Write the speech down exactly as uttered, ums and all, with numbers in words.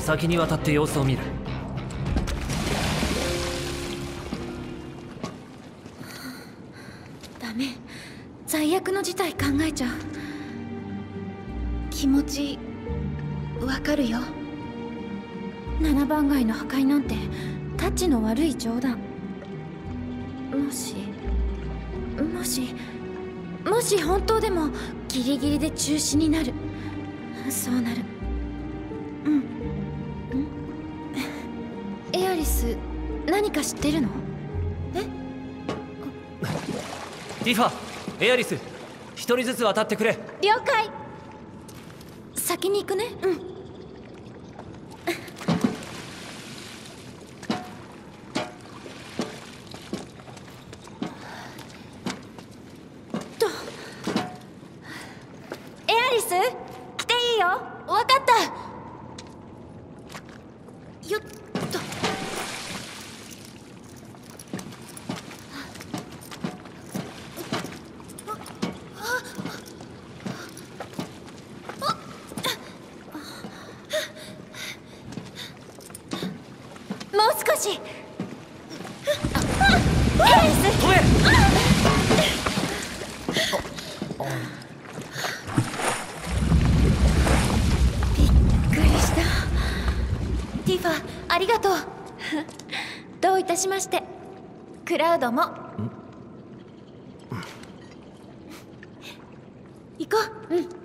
先に渡って様子を見る。 ダメ、最悪の事態考えちゃう。気持ちわかるよ。ななばん街の破壊なんてタッチの悪い冗談。もしもしもし本当でもギリギリで中止になる。そうなる。うんんエアリス、何か知ってるの？え？ ティファ、エアリス、一人ずつ渡ってくれ。 了解。先に行くね。うん。とエアリス、来ていいよ。わかった。よっと。もう少し。エアリス、 止め。 びっくりした。ティファ、ありがとう。どういたしまして。クラウドも。行こう。うん。